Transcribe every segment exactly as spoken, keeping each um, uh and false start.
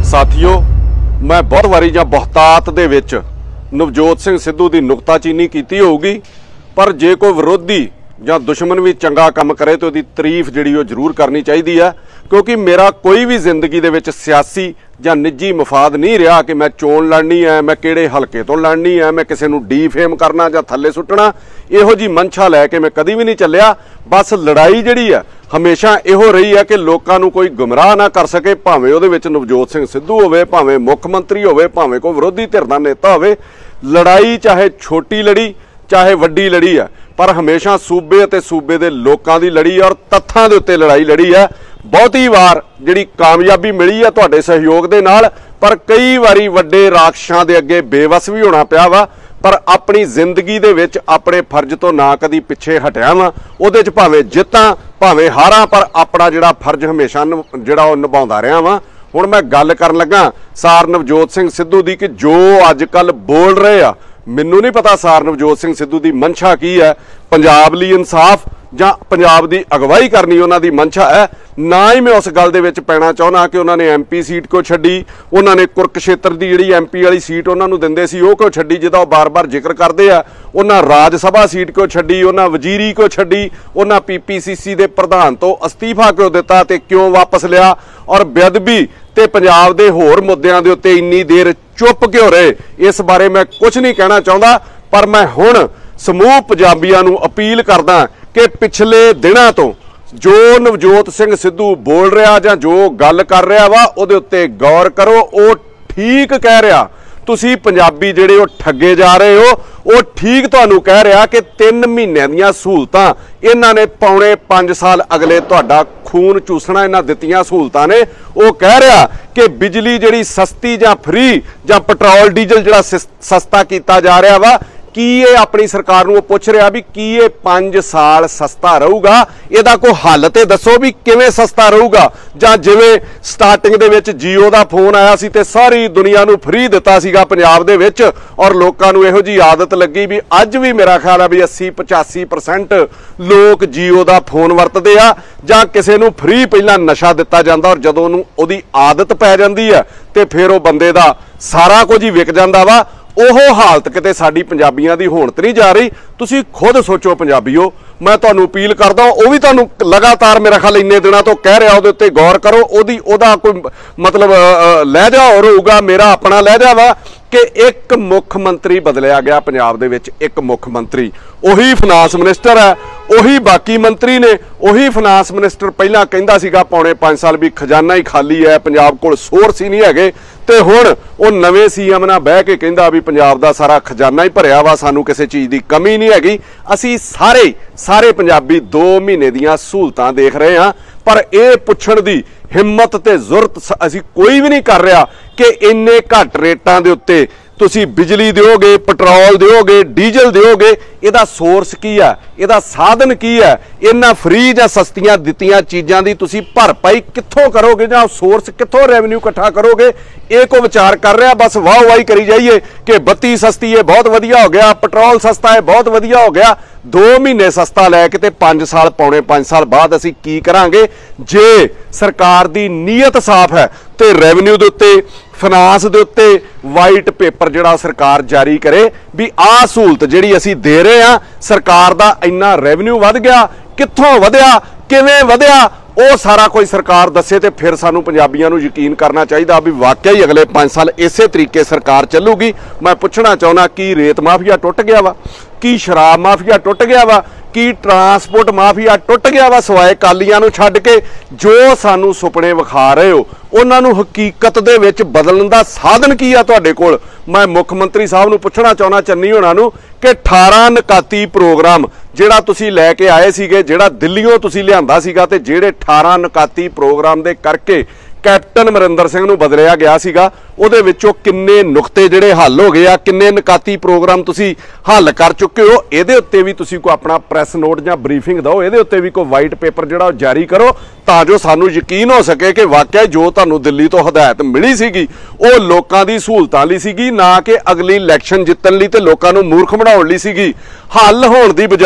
साथियों, मैं बहुत वारी जां बहुतात दे विच नवजोत सिंह सिद्धू की नुकताचीनी की होगी, पर जे कोई विरोधी जां दुश्मन भी चंगा काम करे तो उसकी तारीफ जिहड़ी वो जरूर करनी चाहिए है, क्योंकि मेरा कोई भी जिंदगी दे विच सियासी जां निजी मफाद नहीं रहा कि मैं चोण लड़नी है, मैं किहड़े हलके तो लड़नी है, मैं किसी नूं डीफेम करना जां थल्ले सुट्टना, इहो जी मंशा लैके मैं कदी भी नहीं चलिया। बस लड़ाई जिहड़ी है हमेशा इहो रही है कि लोकां नूं कोई गुमराह ना कर सके, भावें उहदे विच नवजोत सिंह सिद्धू होवे, भावें मुख मंत्री होवे, भावें कोई विरोधी धिर दा नेता होवे। लड़ाई चाहे छोटी लड़ी चाहे वड्डी लड़ी है, पर हमेशा सूबे ते सूबे दे लोकां दी लड़ी और तत्थां दे उत्ते लड़ाई लड़ी है। बहुती वार जिहड़ी कामयाबी मिली है तुहाडे सहयोग दे नाल, पर कई वारी वड्डे राक्षसां दे अगे बेवस भी होना पिया वा, पर अपनी जिंदगी दे विच अपने फर्ज तो ना कदी पिछे हटिया वा। उहदे च भावें जित्तां भावें हारां, पर अपना जिहड़ा फर्ज हमेशा जिहड़ा ओह निभाउंदा रहा वा। हुण मैं गल करन लगा सार नवजोत सिंह सिद्धू दी कि जो अजकल बोल रहे आ, मैनू नहीं पता सार नवजोत सिंह सिद्धू की मंशा की है। पंजाब लई इंसाफ जां पंजाब की अगवाई करनी उन्हां दी मंशा है। ना ही मैं उस गल दे विच पैना चाहुंदा कि उन्होंने एम पी सीट को छड्डी, उन्होंने कुरुक्षेत्र की जिहड़ी एम पी वाली सीट उन्होंने दिंदे सी ओह क्यों छड्डी, जिहदा बार बार जिक्र करते हैं। उन्होंने राज सभा सीट क्यों छड्डी, उन्होंने वजीरी को छड्डी, उन्होंने पी पी सी सी के प्रधान तो अस्तीफा क्यों दिता ते क्यों वापस लिया, और बेअदबी ते पंजाब दे होर मुद्दिआं दे उत्ते इन्नी देर चुप क्यों रहे। इस बारे मैं कुछ नहीं कहना चाहता, पर मैं हुण समूह पंजाबियां नूं अपील करदा कि पिछले दिनों तो जो नवजोत सिंह सिद्धू बोल रहा जां जो गल कर रहा वा उहदे उत्ते गौर करो। वो ठीक कह रहा, तुसी पंजाबी जिहड़े वो ठगे जा रहे हो, वो ठीक तुहानूं कह रहा कि तीन महीने दीयां सहूलतां इन्हां ने पौने पांच साल अगले तुहाडा खून चूसना इन्हां दित्तियां सहूलतां ने। वो कह रहा कि बिजली जिहड़ी सस्ती जां फ्री जां पेट्रोल डीजल जिहड़ा सस्ता कीता जा रहा वा, की ये अपनी सरकार नूं पुछ रहा भी की ये पांच साल सस्ता रहूगा, इहदा कोई हल ते दसो भी किवें सस्ता रहूगा। जां जिवें स्टार्टिंग दे विच जियो दा फोन आया सी ते सारी दुनिया नूं फ्री दिता सीगा पंजाब दे विच, और लोकां नूं इहो जी आदत लगी भी अज भी मेरा ख्याल है भी अस्सी पचासी परसेंट लोग जियो दा फोन वरतदे आ। जां किसे नूं फ्री पहलां नशा दिता जांदा और जदों नूं उहदी आदत पै जांदी है ते फिर वो बंदे दा सारा कुछ ही विक जांदा वा। ओह हालत किते साडी पंजाबियां दी होण ते नहीं जा रही। तुसी खुद सोचो पंजाबियो, मैं तुहानूं अपील करदा, वो भी तुहानूं लगातार मेरा ख्याल इन्ने दिनों तो कह रहा, उहदे उत्ते गौर करो। ओहदी ओहदा कोई मतलब लहजा होर होऊगा, मेरा अपना लहजा वा कि एक मुख मंत्री बदलिया गया पंजाब दे विच। एक मुख मंत्री उही फिनांस मिनिस्टर है, उही बाकी मंत्री ने। उही फिनांस मिनिस्टर पहला कहंदा सीगा पौने पांच साल भी खजाना ही खाली है, पंजाब कोल सोर्स ही नहीं है, ते हुण वो नवे सी एम नाल बह के कहंदा भी पंजाब दा सारा खजाना ही भरिया वा, सानू किसी चीज़ की कमी नहीं हैगी। असी सारे सारे पंजाबी दो महीने दीयां सहूलतां देख रहे हैं, पर यह पुछण दी हिम्मत ते जुरत असी कोई भी नहीं कर रहा कि इन्ने घट रेटां दे उत्ते तुसी बिजली दिओगे, पेट्रोल दिओगे, डीजल दिओगे, इहदा सोर्स की है, इहदा साधन की है। इन्ना फ्री जां सस्तियां दित्तियां चीज़ां दी तुसी भरपाई कित्थों करोगे, जां सोर्स कित्थों रेवन्यू इकट्ठा करोगे, ये को विचार कर रहा। बस वाह वाही करी जाइए कि बत्ती सस्ती है बहुत वधिया हो गया, पेट्रोल सस्ता है बहुत वधिया हो गया। दो महीने सस्ता लैके ते पांच साल पौने पांच साल बाद असी की करांगे। जे सरकार दी नीयत साफ है तो रेवन्यू दे उत्ते फिनांस दे उत्ते वाइट पेपर जिहड़ा सरकार जारी करे भी आह सहूलत जिहड़ी असी दे रहे हैं, सरकार दा इन्ना रेवन्यू वध गया, कित्थों वधिया, किवें वधिया, वो सारा कोई सरकार दसे ते फिर सानू पंजाबियां नू यकीन करना चाहिए भी वाकई ही अगले पांच साल इसे तरीके सरकार चलूगी। मैं पुछना चाहना कि रेत माफिया टुट गया वा, की शराब माफिया टुट गया वा, की ट्रांसपोर्ट माफिया टुट गया वा, सवाए कालियां नू छड्ड के जो सानू सुपने विखा रहे हो उन्हां नू हकीकत दे विच बदलण दा साधन की आ तुहाडे कोल। मैं मुख मंत्री साहब नू पुछना चाहना चन्नी होणां नू कि अठारह नकाती प्रोग्राम जिहड़ा तुसी लैके आए सीगे, जिहड़ा दिल्लीओं तुसी लिआंदा सीगा, ते जिहड़े अठारह नकाती प्रोग्राम दे करके कैप्टन अमरिंदर सिंह नूं बदलिया गया सीगा, उहदे विचों किन्ने नुकते जिहड़े हल हो गए आ, किन्ने नकाती प्रोग्राम तुसी हल कर चुके हो। इहदे उत्ते भी तुसी कोई अपना प्रैस नोट जां ब्रीफिंग दो, इहदे उत्ते भी कोई वाइट पेपर जिहड़ा जारी करो, तां जो सानू यकीन हो सके कि वाकई जो तुहानूं दिल्ली तो हदायत मिली सीगी वो लोकां दी सहूलतां लई सीगी, ना कि अगली इलैक्शन जितण लई ते लोकां नूं मूर्ख बनाउण लई सीगी। हल होण दी बजाए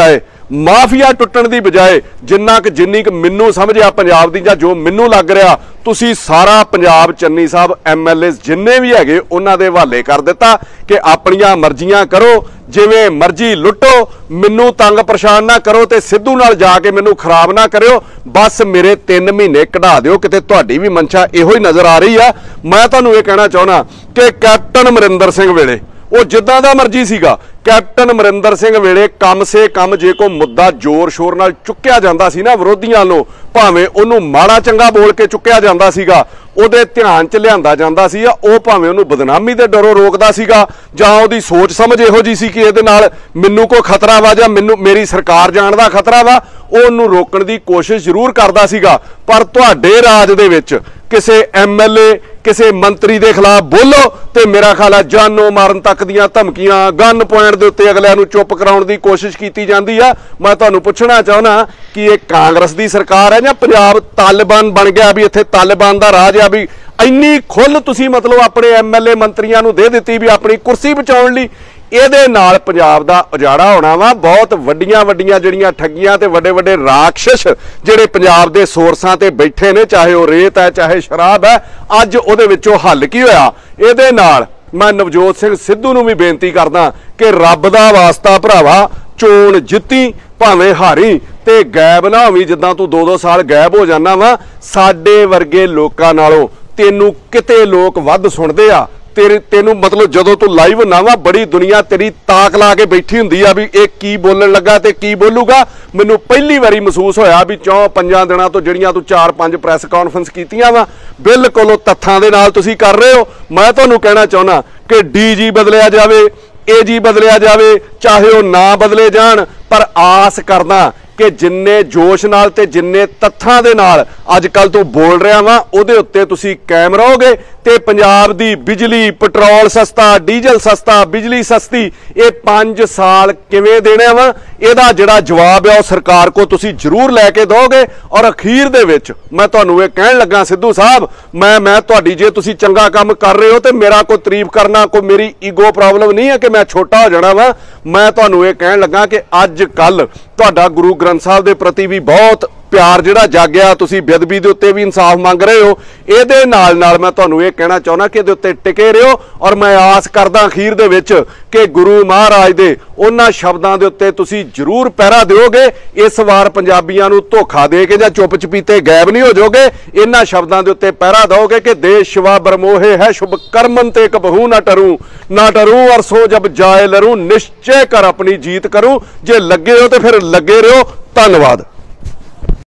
ਮਾਫੀਆ ਟੁੱਟਣ ਦੀ ਬਜਾਏ ਜਿੰਨਾ ਕਿ ਜਿੰਨੀ ਕਿ ਮੈਨੂੰ ਸਮਝ ਆ ਪੰਜਾਬ ਦੀ ਜਾਂ ਜੋ ਮੈਨੂੰ ਲੱਗ ਰਿਹਾ ਤੁਸੀਂ ਸਾਰਾ ਪੰਜਾਬ ਚੰਨੀ ਸਾਹਿਬ ਐਮਐਲਏ ਜਿੰਨੇ ਵੀ ਹੈਗੇ ਉਹਨਾਂ ਦੇ ਹਵਾਲੇ ਕਰ ਦਿੱਤਾ ਕਿ ਆਪਣੀਆਂ ਮਰਜ਼ੀਆਂ ਕਰੋ, ਜਿਵੇਂ ਮਰਜ਼ੀ ਲੁੱਟੋ, ਮੈਨੂੰ ਤੰਗ ਪਰੇਸ਼ਾਨ ਨਾ ਕਰੋ ਤੇ ਸਿੱਧੂ ਨਾਲ ਜਾ ਕੇ ਮੈਨੂੰ ਖਰਾਬ ਨਾ ਕਰਿਓ, ਬਸ ਮੇਰੇ ਤਿੰਨ ਮਹੀਨੇ ਕਢਾ ਦਿਓ। ਕਿਤੇ ਤੁਹਾਡੀ ਵੀ ਮਨਸ਼ਾ ਇਹੋ ਹੀ ਨਜ਼ਰ ਆ ਰਹੀ ਆ। ਮੈਂ ਤੁਹਾਨੂੰ ਇਹ ਕਹਿਣਾ ਚਾਹੁੰਦਾ ਕਿ ਕੈਪਟਨ ਅਮਰਿੰਦਰ ਸਿੰਘ ਵੇਲੇ ਉਹ ਜਿੱਦਾਂ ਦਾ ਮਰਜ਼ੀ ਸੀਗਾ, ਕੈਪਟਨ ਅਮਰਿੰਦਰ ਸਿੰਘ ਵੇਲੇ ਕਮ ਸੇ ਕਮ ਜੇ ਕੋਈ ਮੁੱਦਾ ਜ਼ੋਰ ਸ਼ੋਰ ਨਾਲ ਚੁੱਕਿਆ ਜਾਂਦਾ ਸੀ ਨਾ ਵਿਰੋਧੀਆਂ ਨੂੰ, ਭਾਵੇਂ ਉਹਨੂੰ ਮਾੜਾ ਚੰਗਾ ਬੋਲ ਕੇ ਚੁੱਕਿਆ ਜਾਂਦਾ ਸੀਗਾ, ਉਹਦੇ ਧਿਆਨ 'ਚ ਲਿਆਂਦਾ ਜਾਂਦਾ ਸੀ, ਉਹ ਭਾਵੇਂ ਉਹਨੂੰ ਬਦਨਾਮੀ ਦੇ ਡਰੋਂ ਰੋਕਦਾ ਸੀਗਾ ਜਾਂ ਉਹਦੀ ਸੋਚ ਸਮਝ ਇਹੋ ਜੀ ਸੀ ਕਿ ਇਹਦੇ ਨਾਲ ਮੈਨੂੰ ਕੋਈ ਖਤਰਾ ਵਾ ਜਾਂ ਮੈਨੂੰ ਮੇਰੀ ਸਰਕਾਰ ਜਾਣ ਦਾ ਖਤਰਾ ਵਾ, ਉਹ ਉਹਨੂੰ ਰੋਕਣ ਦੀ ਕੋਸ਼ਿਸ਼ ਜ਼ਰੂਰ ਕਰਦਾ ਸੀਗਾ। ਪਰ ਤੁਹਾਡੇ ਰਾਜ ਦੇ ਵਿੱਚ ਕਿਸੇ ਐਮਐਲਏ ਕਿਸੇ ਮੰਤਰੀ ਦੇ ਖਿਲਾਫ ਬੋਲੋ ਤੇ ਮੇਰਾ ਖਿਆਲ ਹੈ ਜਾਨੋਂ ਮਾਰਨ ਤੱਕ ਦੀਆਂ ਧਮਕੀਆਂ, ਗਨ ਪੁਆਇੰਟ ਦੇ ਉੱਤੇ ਅਗਲਿਆਂ ਨੂੰ ਚੁੱਪ ਕਰਾਉਣ ਦੀ ਕੋਸ਼ਿਸ਼ ਕੀਤੀ ਜਾਂਦੀ ਆ। ਮੈਂ ਤੁਹਾਨੂੰ ਪੁੱਛਣਾ ਚਾਹੁੰਦਾ ਕਿ ਇਹ ਕਾਂਗਰਸ ਦੀ ਸਰਕਾਰ ਹੈ ਜਾਂ ਪੰਜਾਬ ਤਾਲਿਬਾਨ ਬਣ ਗਿਆ ਵੀ ਇੱਥੇ ਤਾਲਿਬਾਨ ਦਾ ਰਾਜ ਆ, ਵੀ ਇੰਨੀ ਖੁੱਲ੍ਹ ਤੁਸੀਂ ਮਤਲਬ ਆਪਣੇ ਐਮਐਲਏ ਮੰਤਰੀਆਂ ਨੂੰ ਦੇ ਦਿੱਤੀ ਵੀ ਆਪਣੀ ਕੁਰਸੀ ਬਚਾਉਣ ਲਈ। ਇਹਦੇ ਨਾਲ ਪੰਜਾਬ ਦਾ ਉਜਾੜਾ ਹੋਣਾ ਵਾ। ਬਹੁਤ ਵੱਡੀਆਂ ਵੱਡੀਆਂ ਜਿਹੜੀਆਂ ਠੱਗੀਆਂ ਤੇ ਵੱਡੇ ਵੱਡੇ ਰਾਖਸ਼ ਜਿਹੜੇ ਪੰਜਾਬ ਦੇ ਸੋਰਸਾਂ ਤੇ ਬੈਠੇ ਨੇ, ਚਾਹੇ ਉਹ ਰੇਤ ਹੈ ਚਾਹੇ ਸ਼ਰਾਬ ਹੈ, ਅੱਜ ਉਹਦੇ ਵਿੱਚੋਂ ਹੱਲ ਕੀ ਹੋਇਆ? ਇਹਦੇ ਨਾਲ ਮੈਂ ਨਵਜੋਤ ਸਿੰਘ ਸਿੱਧੂ ਨੂੰ ਵੀ ਬੇਨਤੀ ਕਰਦਾ ਕਿ ਰੱਬ ਦਾ ਵਾਸਤਾ ਭਰਾਵਾ, ਚੋਣ ਜਿੱਤੀ ਭਾਵੇਂ ਹਾਰੀ ਤੇ ਗਾਇਬ ਨਾ ਹੋਵੀਂ। ਜਿੱਦਾਂ ਤੂੰ ਦੋ ਦੋ ਸਾਲ ਗਾਇਬ ਹੋ ਜਾਣਾ ਵਾ, ਸਾਡੇ ਵਰਗੇ ਲੋਕਾਂ ਨਾਲੋਂ ਤੈਨੂੰ ਕਿਤੇ ਲੋਕ ਵੱਧ ਸੁਣਦੇ ਆ। ਤੇਰੇ ਤੈਨੂੰ ਮਤਲਬ ਜਦੋਂ ਤੂੰ ਲਾਈਵ ਨਾ ਵਾ, ਬੜੀ ਦੁਨੀਆ ਤੇਰੀ ਤਾਕ ਲਾ ਕੇ ਬੈਠੀ ਹੁੰਦੀ ਆ ਵੀ ਇਹ ਕੀ ਬੋਲਣ ਲੱਗਾ ਤੇ ਕੀ ਬੋਲੂਗਾ। ਮੈਨੂੰ ਪਹਿਲੀ ਵਾਰੀ ਮਹਿਸੂਸ ਹੋਇਆ ਵੀ ਚੌਂ ਪੰਜਾਂ ਦਿਨਾਂ ਤੋਂ ਜਿਹੜੀਆਂ ਤੂੰ ਚਾਰ ਪੰਜ ਪ੍ਰੈਸ ਕਾਨਫਰੰਸ ਕੀਤੀਆਂ ਵਾ, ਬਿਲਕੁਲ ਉਹ ਤੱਥਾਂ ਦੇ ਨਾਲ ਤੁਸੀਂ ਕਰ ਰਹੇ ਹੋ। ਮੈਂ ਤੁਹਾਨੂੰ ਕਹਿਣਾ ਚਾਹੁੰਦਾ ਕਿ ਡੀਜੀ ਬਦਲਿਆ ਜਾਵੇ, ਏਜੀ ਬਦਲਿਆ ਜਾਵੇ, ਚਾਹੇ ਉਹ ਨਾ ਬਦਲੇ ਜਾਣ, ਪਰ ਆਸ ਕਰਦਾ ਕਿ ਜਿੰਨੇ ਜੋਸ਼ ਨਾਲ ਤੇ ਜਿੰਨੇ ਤੱਥਾਂ ਦੇ ਨਾਲ ਅੱਜ ਕੱਲ ਤੋਂ ਬੋਲ ਰਿਹਾ ਵਾਂ, ਉਹਦੇ ਉੱਤੇ ਤੁਸੀਂ ਕਾਇਮ ਰਹੋਗੇ ਤੇ ਪੰਜਾਬ ਦੀ ਬਿਜਲੀ, ਪੈਟਰੋਲ ਸਸਤਾ, ਡੀਜ਼ਲ ਸਸਤਾ, ਬਿਜਲੀ ਸਸਤੀ, ਇਹ ਪੰਜ ਸਾਲ ਕਿਵੇਂ ਦੇਣੇ ਵਾ, ਇਹਦਾ ਜਿਹੜਾ ਜਵਾਬ ਹੈ ਉਹ ਸਰਕਾਰ ਕੋ ਤੁਸੀਂ ਜ਼ਰੂਰ ਲੈ ਕੇ ਦੋਗੇ। ਔਰ ਅਖੀਰ ਦੇ ਵਿੱਚ ਮੈਂ ਤੁਹਾਨੂੰ ਇਹ ਕਹਿਣ ਲੱਗਾ ਸਿੱਧੂ ਸਾਹਿਬ, ਮੈਂ ਮੈਂ ਤੁਹਾਡੀ ਜੇ ਤੁਸੀਂ ਚੰਗਾ ਕੰਮ ਕਰ ਰਹੇ ਹੋ ਤੇ ਮੇਰਾ ਕੋਈ ਤਾਰੀਫ ਕਰਨਾ, ਕੋਈ ਮੇਰੀ ਈਗੋ ਪ੍ਰੋਬਲਮ ਨਹੀਂ ਹੈ ਕਿ ਮੈਂ ਛੋਟਾ ਹੋ ਜਾਣਾ ਵਾ। ਮੈਂ ਤੁਹਾਨੂੰ ਇਹ ਕਹਿਣ ਲੱਗਾ ਕਿ ਅੱਜ ਕੱਲ ਤੁਹਾਡਾ ਗੁਰੂ ਗ੍ਰੰਥ ਸਾਹਿਬ ਦੇ ਪ੍ਰਤੀ ਵੀ ਬਹੁਤ ਪਿਆਰ ਜਿਹੜਾ ਜਾਗਿਆ, ਤੁਸੀਂ ਬੇਅਦਬੀ ਦੇ ਉੱਤੇ ਵੀ ਇਨਸਾਫ ਮੰਗ ਰਹੇ ਹੋ। ਇਹਦੇ ਨਾਲ ਨਾਲ ਮੈਂ ਤੁਹਾਨੂੰ ਇਹ ਕਹਿਣਾ ਚਾਹੁੰਦਾ ਕਿ ਇਹਦੇ ਉੱਤੇ ਟਿਕੇ ਰਹੋ। ਔਰ ਮੈਂ ਆਸ ਕਰਦਾ ਅਖੀਰ ਦੇ ਵਿੱਚ ਕਿ ਗੁਰੂ ਮਹਾਰਾਜ ਦੇ ਉਹਨਾਂ ਸ਼ਬਦਾਂ ਦੇ ਉੱਤੇ ਤੁਸੀਂ ਜ਼ਰੂਰ ਪਹਿਰਾ ਦਿਓਗੇ। ਇਸ ਵਾਰ ਪੰਜਾਬੀਆਂ ਨੂੰ ਧੋਖਾ ਦੇ ਕੇ ਜਾਂ ਚੁੱਪ ਚਪੀਤੇ ਗਾਇਬ ਨਹੀਂ ਹੋ ਜਾਓਗੇ। ਇਹਨਾਂ ਸ਼ਬਦਾਂ ਦੇ ਉੱਤੇ ਪਹਿਰਾ ਦਿਓਗੇ ਕਿ ਦੇਸ਼ ਸ਼ਿਵਾ ਬਰਮੋਹੇ ਹੈ ਸ਼ੁਭ ਕਰਮਨ ਤੇ ਕਬਹੂ ਨਾ ਟਰੂ ਨਾ ਟਰੂ ਔਰ ਸੋ ਜਬ ਜਾਏ ਲਰੂ ਨਿਸ਼ਚੈ ਕਰ ਆਪਣੀ ਜੀਤ ਕਰੂ। ਜੇ ਲੱਗੇ ਹੋ ਤੇ ਫਿਰ ਲੱਗੇ ਰਹੋ। ਧੰਨਵਾਦ।